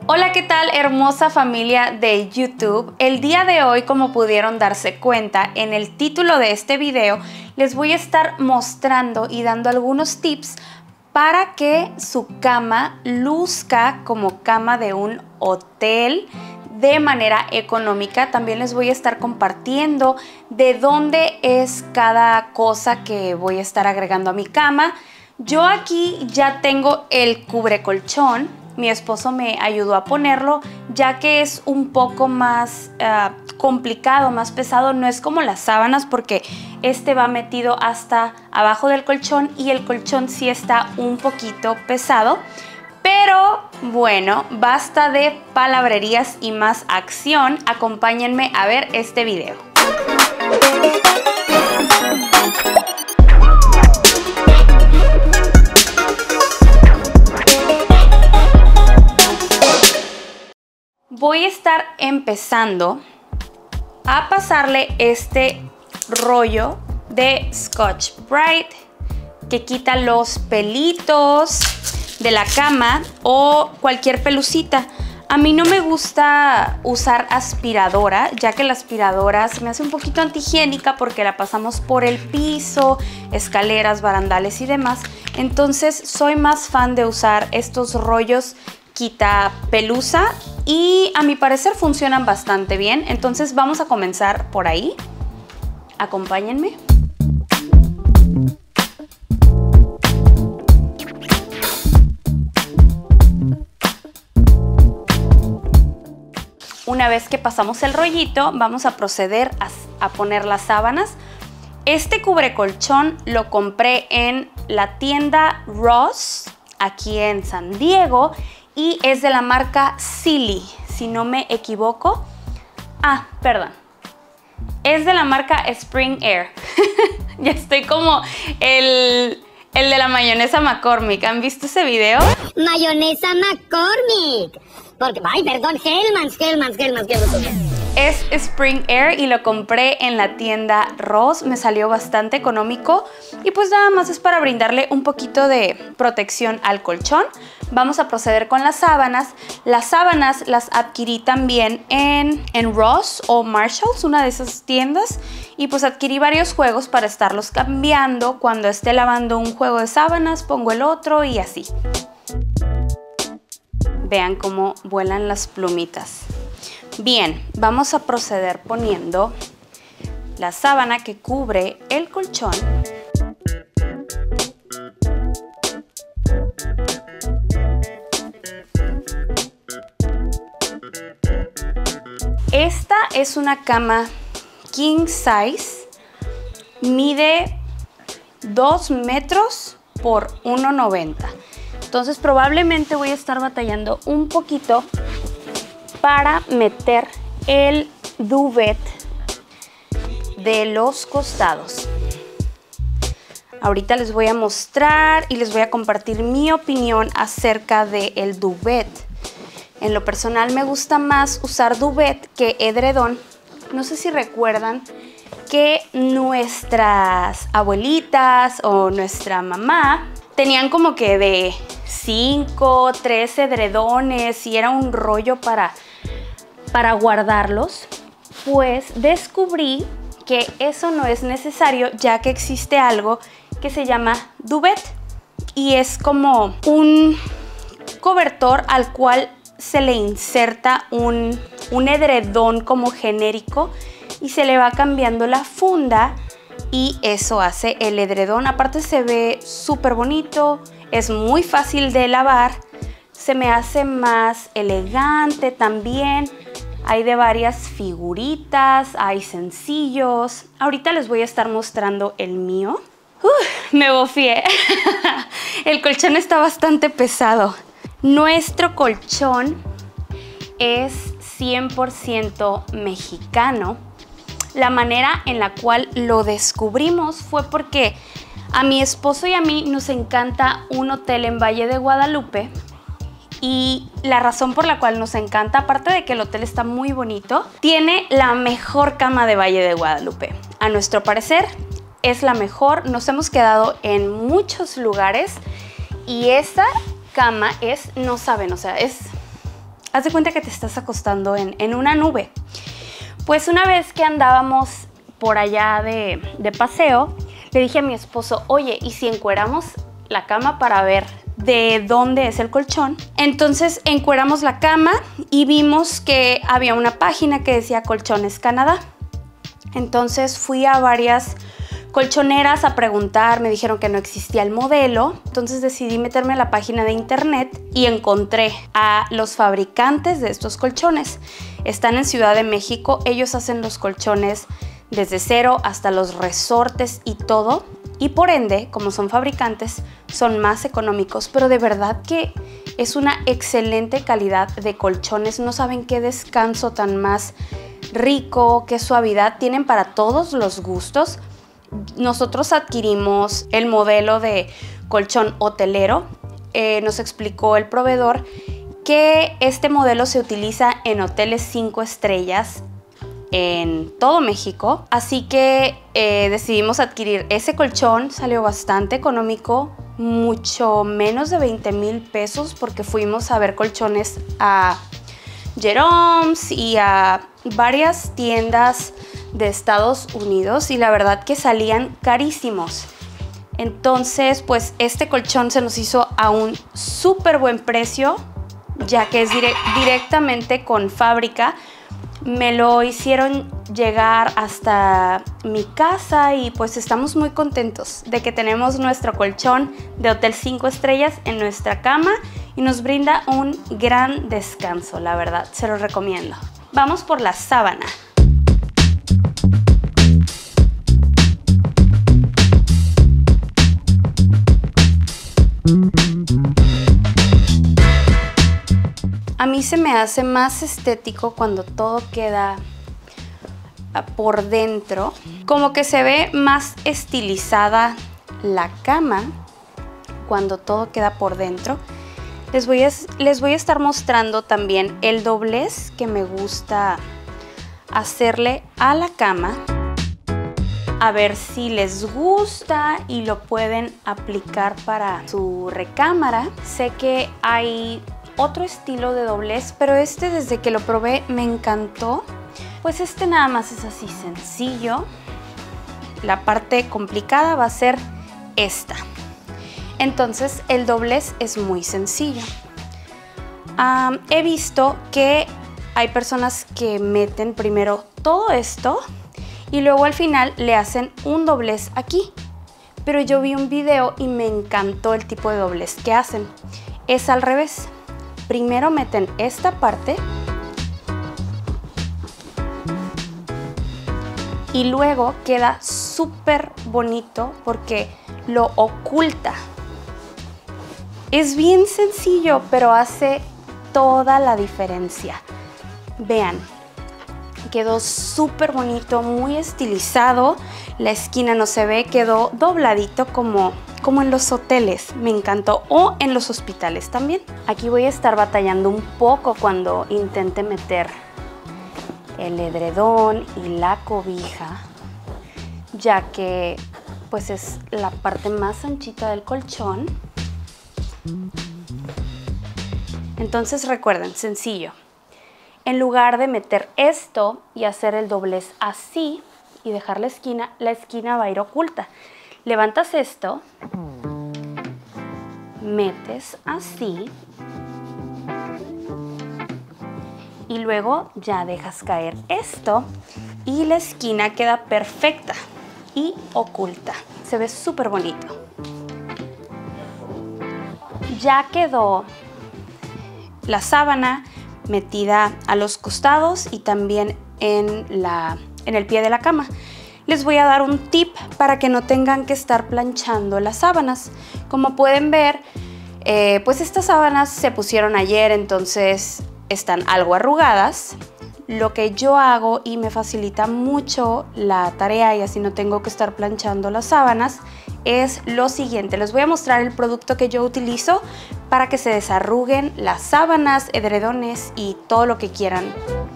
Hola, ¿qué tal, hermosa familia de YouTube? El día de hoy, como pudieron darse cuenta en el título de este video, les voy a estar mostrando y dando algunos tips para que su cama luzca como cama de un hotel de manera económica. También les voy a estar compartiendo de dónde es cada cosa que voy a estar agregando a mi cama. Yo aquí ya tengo el cubrecolchón. Mi esposo me ayudó a ponerlo, ya que es un poco más complicado, más pesado. No es como las sábanas, porque este va metido hasta abajo del colchón y el colchón sí está un poquito pesado. Pero bueno, basta de palabrerías y más acción. Acompáñenme a ver este video. Voy a estar empezando a pasarle este rollo de Scotch-Brite que quita los pelitos de la cama o cualquier pelucita. A mí no me gusta usar aspiradora, ya que la aspiradora se me hace un poquito antihigiénica porque la pasamos por el piso, escaleras, barandales y demás. Entonces soy más fan de usar estos rollos quita pelusa y a mi parecer funcionan bastante bien. Entonces vamos a comenzar por ahí. Acompáñenme. Una vez que pasamos el rollito, vamos a proceder a poner las sábanas. Este cubrecolchón lo compré en la tienda Ross, aquí en San Diego, y es de la marca Sealy, si no me equivoco. Perdón. Es de la marca Spring Air. Ya estoy como el de la mayonesa McCormick. ¿Han visto ese video? Mayonesa McCormick. Porque, ay, perdón, Hellmann's. Es Spring Air y lo compré en la tienda Ross. Me salió bastante económico y pues nada más es para brindarle un poquito de protección al colchón. Vamos a proceder con las sábanas. Las sábanas las adquirí también en Ross o Marshalls, una de esas tiendas. Y pues adquirí varios juegos para estarlos cambiando. Cuando esté lavando un juego de sábanas, pongo el otro y así. Vean cómo vuelan las plumitas. Bien, vamos a proceder poniendo la sábana que cubre el colchón. Esta es una cama king size, mide 2 metros por 1,90. Entonces probablemente voy a estar batallando un poquito para meter el duvet de los costados. Ahorita les voy a mostrar y les voy a compartir mi opinión acerca del duvet. En lo personal me gusta más usar duvet que edredón. No sé si recuerdan que nuestras abuelitas o nuestra mamá tenían como que de 5, 3 edredones y era un rollo para guardarlos. Pues descubrí que eso no es necesario, ya que existe algo que se llama duvet y es como un cobertor al cual se le inserta un edredón como genérico y se le va cambiando la funda y eso hace el edredón. Aparte se ve súper bonito, es muy fácil de lavar, se me hace más elegante también. Hay de varias figuritas, hay sencillos. Ahorita les voy a estar mostrando el mío. Me bofié. El colchón está bastante pesado. Nuestro colchón es 100% mexicano. La manera en la cual lo descubrimos fue porque a mi esposo y a mí nos encanta un hotel en Valle de Guadalupe. Y la razón por la cual nos encanta, aparte de que el hotel está muy bonito, tiene la mejor cama de Valle de Guadalupe. A nuestro parecer es la mejor. Nos hemos quedado en muchos lugares y esa cama es, no saben, o sea, es haz de cuenta que te estás acostando en una nube. Pues una vez que andábamos por allá de paseo, le dije a mi esposo, oye, ¿y si encueramos la cama para ver de dónde es el colchón? Entonces encueramos la cama y vimos que había una página que decía Colchones Canadá. Entonces fui a varias colchoneras a preguntar, me dijeron que no existía el modelo. Entonces decidí meterme a la página de internet y encontré a los fabricantes de estos colchones. Están en Ciudad de México, ellos hacen los colchones desde cero hasta los resortes y todo. Y por ende, como son fabricantes, son más económicos, pero de verdad que es una excelente calidad de colchones. No saben qué descanso tan más rico, qué suavidad, tienen para todos los gustos. Nosotros adquirimos el modelo de colchón hotelero. Nos explicó el proveedor que este modelo se utiliza en hoteles 5 estrellas en todo México, así que decidimos adquirir ese colchón. Salió bastante económico, mucho menos de 20,000 pesos, porque fuimos a ver colchones a Jerome's y a varias tiendas de Estados Unidos y la verdad que salían carísimos. Entonces pues este colchón se nos hizo a un súper buen precio, ya que es directamente con fábrica. Me lo hicieron llegar hasta mi casa y pues estamos muy contentos de que tenemos nuestro colchón de Hotel 5 estrellas en nuestra cama y nos brinda un gran descanso, la verdad, se lo recomiendo. Vamos por la sábana. A mí se me hace más estético cuando todo queda por dentro, como que se ve más estilizada la cama cuando todo queda por dentro. Les voy a estar mostrando también el doblez que me gusta hacerle a la cama, a ver si les gusta y lo pueden aplicar para su recámara. Sé que hay otro estilo de doblez, pero este desde que lo probé me encantó. Pues este nada más es así sencillo. La parte complicada va a ser esta. Entonces el doblez es muy sencillo. He visto que hay personas que meten primero todo esto y luego al final le hacen un doblez aquí. Pero yo vi un video y me encantó el tipo de doblez que hacen. Es al revés. Primero meten esta parte y luego queda súper bonito porque lo oculta. Es bien sencillo, pero hace toda la diferencia. Vean, quedó súper bonito, muy estilizado. La esquina no se ve, quedó dobladito como en los hoteles. Me encantó, o en los hospitales también. Aquí voy a estar batallando un poco cuando intente meter el edredón y la cobija, ya que pues es la parte más anchita del colchón. Entonces recuerden, sencillo. En lugar de meter esto y hacer el doblez así y dejar la esquina va a ir oculta. Levantas esto, metes así y luego ya dejas caer esto y la esquina queda perfecta y oculta. Se ve súper bonito. Ya quedó la sábana metida a los costados y también en el pie de la cama. Les voy a dar un tip para que no tengan que estar planchando las sábanas. Como pueden ver, pues estas sábanas se pusieron ayer, entonces están algo arrugadas. Lo que yo hago, y me facilita mucho la tarea y así no tengo que estar planchando las sábanas, es lo siguiente. Les voy a mostrar el producto que yo utilizo para que se desarruguen las sábanas, edredones y todo lo que quieran.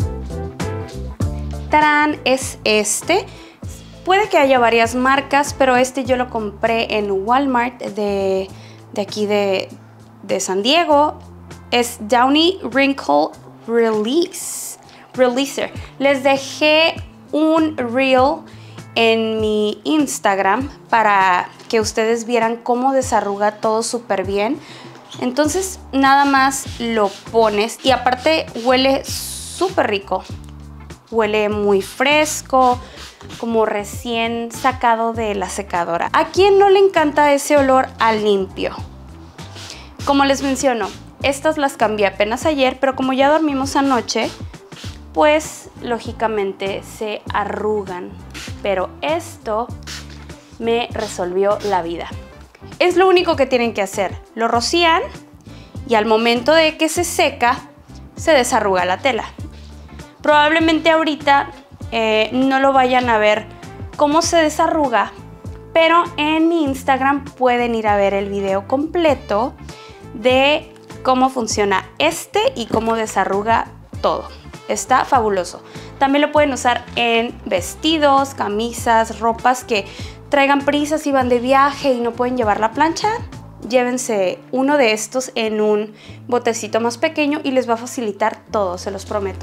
¡Tarán! Es este. Puede que haya varias marcas, pero este yo lo compré en Walmart de aquí de San Diego. Es Downy Wrinkle Releaser. Les dejé un reel en mi Instagram para que ustedes vieran cómo desarruga todo súper bien. Entonces nada más lo pones y aparte huele súper rico. Huele muy fresco, como recién sacado de la secadora. ¿A quién no le encanta ese olor a limpio? Como les menciono, estas las cambié apenas ayer, pero como ya dormimos anoche, pues lógicamente se arrugan. Pero esto me resolvió la vida. Es lo único que tienen que hacer. Lo rocían y al momento de que se seca, se desarruga la tela. Probablemente ahorita no lo vayan a ver cómo se desarruga, pero en mi Instagram pueden ir a ver el video completo de cómo funciona y cómo desarruga todo. Está fabuloso. También lo pueden usar en vestidos, camisas, ropas que traigan prisas y van de viaje y no pueden llevar la plancha. Llévense uno de estos en un botecito más pequeño y les va a facilitar todo, se los prometo.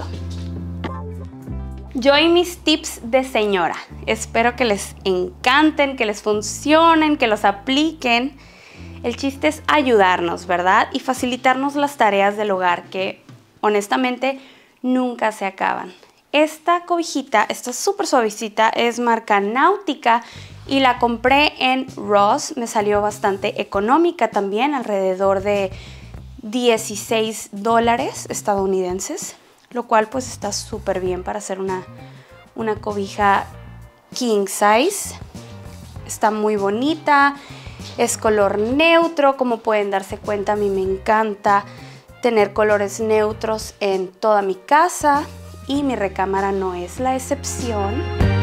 Yo y mis tips de señora. Espero que les encanten, que les funcionen, que los apliquen. El chiste es ayudarnos, ¿verdad? Y facilitarnos las tareas del hogar que honestamente nunca se acaban. Esta cobijita, esta súper suavecita, es marca Náutica y la compré en Ross. Me salió bastante económica también, alrededor de $16 estadounidenses, lo cual pues está súper bien para hacer una cobija king size. Está muy bonita, es color neutro, como pueden darse cuenta a mí me encanta tener colores neutros en toda mi casa y mi recámara no es la excepción.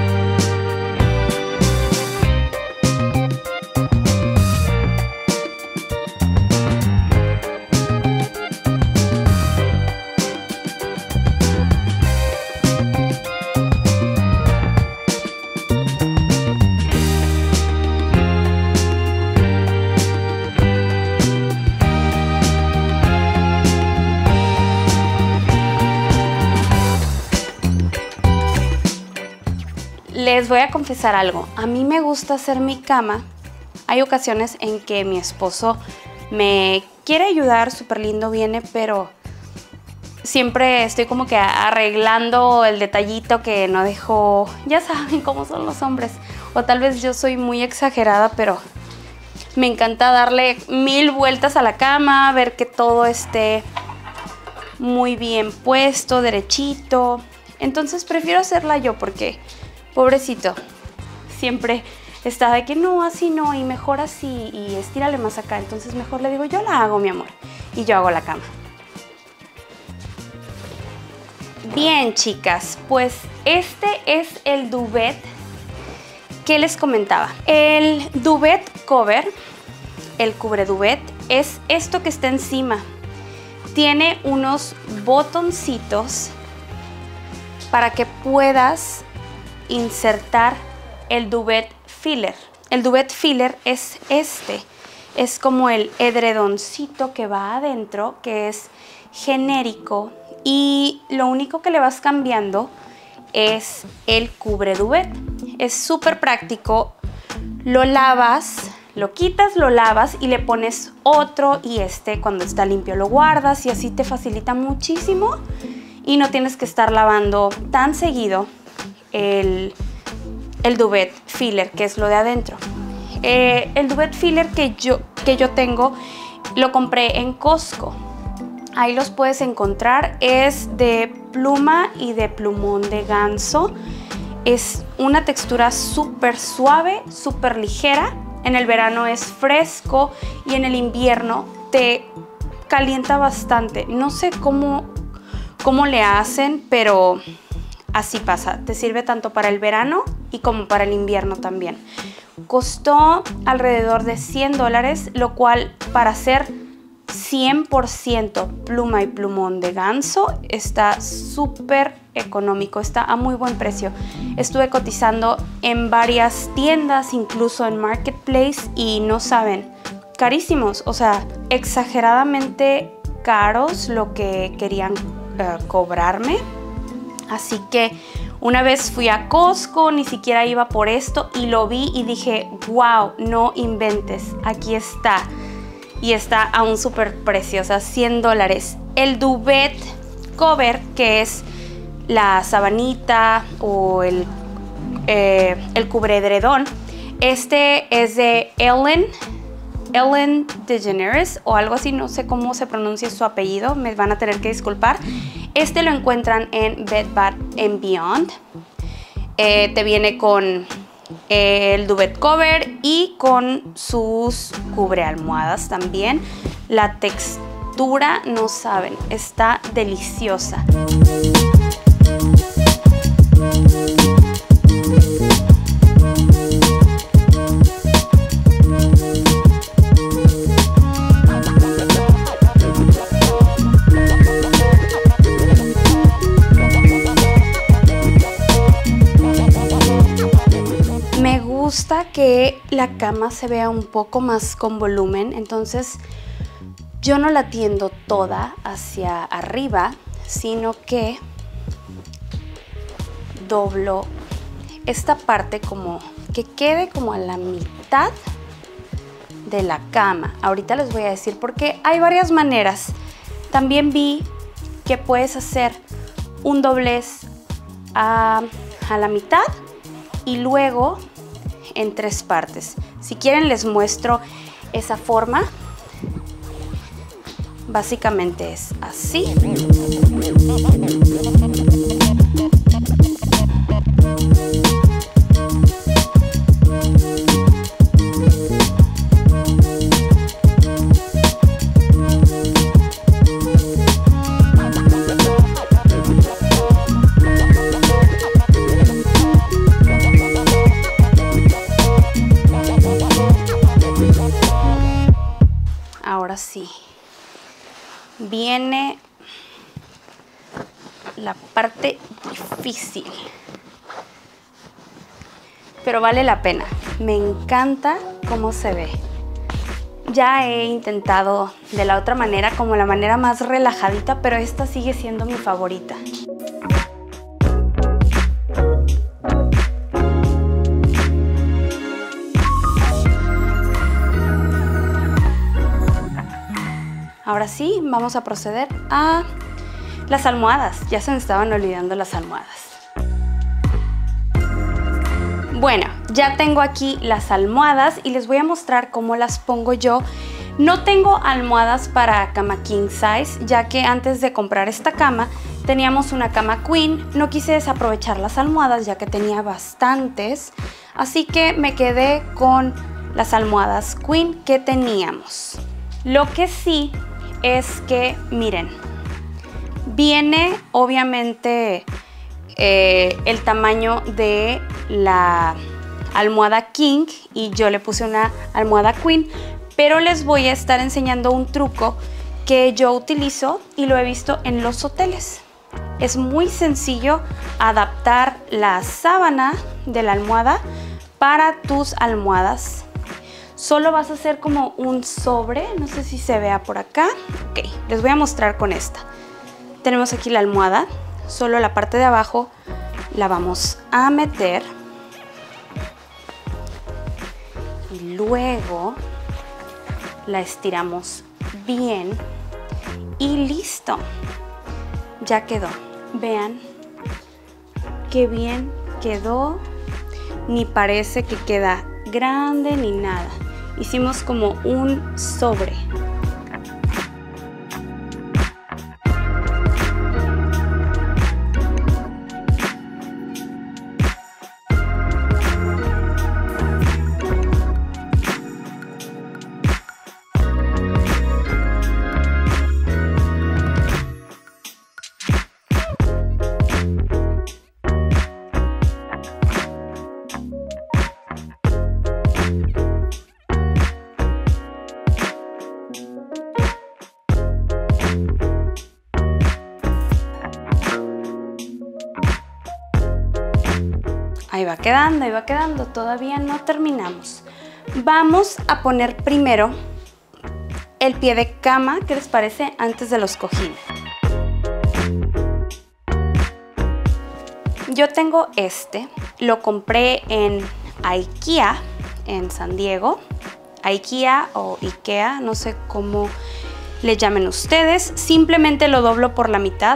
Les voy a confesar algo, a mí me gusta hacer mi cama. Hay ocasiones en que mi esposo me quiere ayudar, súper lindo viene, pero siempre estoy como que arreglando el detallito que no dejó. Ya saben cómo son los hombres, o tal vez yo soy muy exagerada, pero me encanta darle 1000 vueltas a la cama, ver que todo esté muy bien puesto, derechito. Entonces prefiero hacerla yo porque pobrecito, siempre está de que no, así no, y mejor así, y estírale más acá. Entonces mejor le digo, yo la hago, mi amor, y yo hago la cama. Bien, chicas, pues este es el duvet que les comentaba. El duvet cover, el cubre duvet, es esto que está encima. Tiene unos botoncitos para que puedas insertar el duvet filler. El duvet filler es es como el edredoncito que va adentro, que es genérico, y lo único que le vas cambiando es el cubre duvet. Es súper práctico, lo lavas, lo quitas, lo lavas y le pones otro, y cuando está limpio lo guardas, y así te facilita muchísimo y no tienes que estar lavando tan seguido el duvet filler, que es lo de adentro. El duvet filler que yo tengo lo compré en Costco. Ahí los puedes encontrar. Es de pluma y de plumón de ganso. Es una textura súper suave, súper ligera. En el verano es fresco y en el invierno te calienta bastante. No sé cómo le hacen, pero así pasa. Te sirve tanto para el verano y como para el invierno también. Costó alrededor de $100, lo cual para ser 100% pluma y plumón de ganso está súper económico, está a muy buen precio. Estuve cotizando en varias tiendas, incluso en Marketplace, y no saben, carísimos, o sea, exageradamente caros lo que querían cobrarme. Así que una vez fui a Costco, ni siquiera iba por esto y lo vi y dije, wow, no inventes, aquí está. Y está a un súper precio, o sea, $100. El duvet cover, que es la sabanita o el cubreedredón, este es de Ellen DeGeneres o algo así, no sé cómo se pronuncia su apellido, me van a tener que disculpar. Este lo encuentran en Bed Bath & Beyond. Te viene con el duvet cover y con sus cubrealmohadas también. La textura, no saben, está deliciosa. Me gusta que la cama se vea un poco más con volumen, entonces yo no la tiendo toda hacia arriba, sino que doblo esta parte como que quede como a la mitad de la cama. Ahorita les voy a decir porque hay varias maneras. También vi que puedes hacer un doblez a la mitad y luego en 3 partes. Si quieren les muestro esa forma. Básicamente es así. Ahora sí, viene la parte difícil, pero vale la pena. Me encanta cómo se ve. Ya he intentado de la otra manera, como la manera más relajadita, pero esta sigue siendo mi favorita. Ahora sí, vamos a proceder a las almohadas. Ya se me estaban olvidando las almohadas. Bueno, ya tengo aquí las almohadas y les voy a mostrar cómo las pongo yo. No tengo almohadas para cama king size, ya que antes de comprar esta cama teníamos una cama queen. No quise desaprovechar las almohadas ya que tenía bastantes, así que me quedé con las almohadas queen que teníamos. Lo que sí es que, miren, viene obviamente el tamaño de la almohada king y yo le puse una almohada queen, pero les voy a estar enseñando un truco que yo utilizo y lo he visto en los hoteles. Es muy sencillo adaptar la sábana de la almohada para tus almohadas. Solo vas a hacer como un sobre, no sé si se vea por acá. Ok, les voy a mostrar con esta. Tenemos aquí la almohada, solo la parte de abajo la vamos a meter. Y luego la estiramos bien y listo. Ya quedó. Vean qué bien quedó. Ni parece que queda grande ni nada. Hicimos como un sobre. Ahí va quedando, todavía no terminamos. Vamos a poner primero el pie de cama, ¿qué les parece? Antes de los cojines. Yo tengo este, lo compré en IKEA en San Diego. IKEA o IKEA, no sé cómo le llamen ustedes. Simplemente lo doblo por la mitad.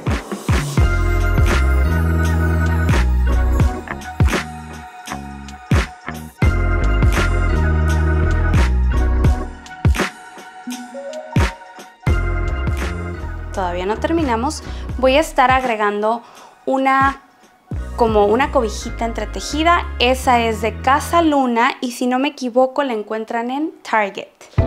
Todavía no terminamos. Voy a estar agregando como una cobijita entretejida. Esa es de Casa Luna y si no me equivoco la encuentran en Target.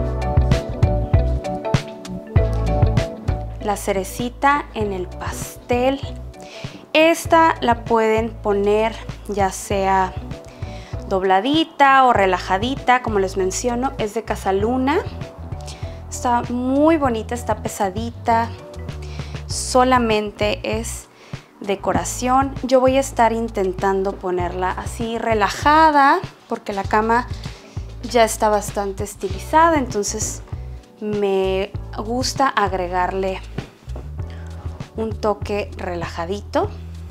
La cerecita en el pastel. Esta la pueden poner ya sea dobladita o relajadita, como les menciono. Es de Casa Luna. Está muy bonita, está pesadita. Solamente es decoración. Yo voy a estar intentando ponerla así relajada porque la cama ya está bastante estilizada, entonces me gusta agregarle un toque relajadito.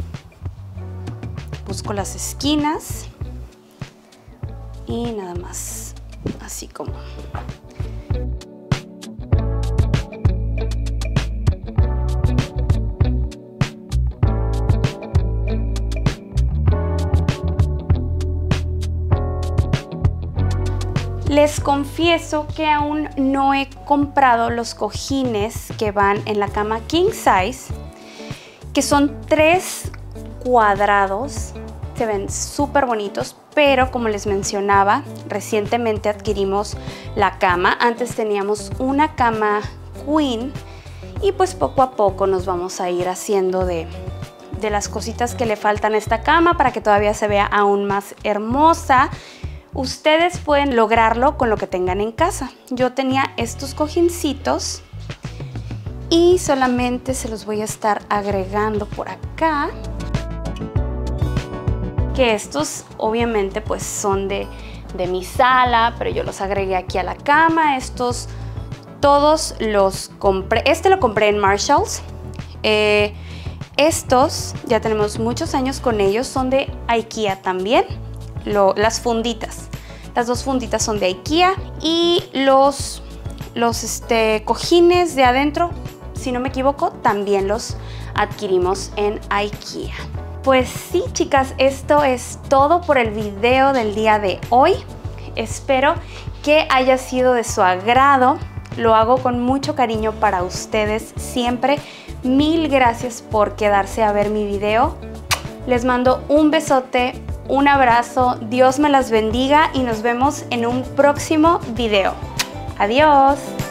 Busco las esquinas y nada más así como. Les confieso que aún no he comprado los cojines que van en la cama king size, que son 3 cuadrados, se ven súper bonitos, pero como les mencionaba, recientemente adquirimos la cama. Antes teníamos una cama queen y pues poco a poco nos vamos a ir haciendo de las cositas que le faltan a esta cama para que todavía se vea aún más hermosa. Ustedes pueden lograrlo con lo que tengan en casa. Yo tenía estos cojincitos y solamente se los voy a estar agregando por acá. Que estos obviamente pues son de mi sala, pero yo los agregué aquí a la cama. Estos todos los compré. Este lo compré en Marshalls. Estos ya tenemos muchos años con ellos. Son de IKEA también. Las funditas. Las 2 funditas son de IKEA y los cojines de adentro, si no me equivoco, también los adquirimos en IKEA. Pues sí, chicas, esto es todo por el video del día de hoy. Espero que haya sido de su agrado. Lo hago con mucho cariño para ustedes siempre. Mil gracias por quedarse a ver mi video. Les mando un besote. Un abrazo, Dios me las bendiga y nos vemos en un próximo video. Adiós.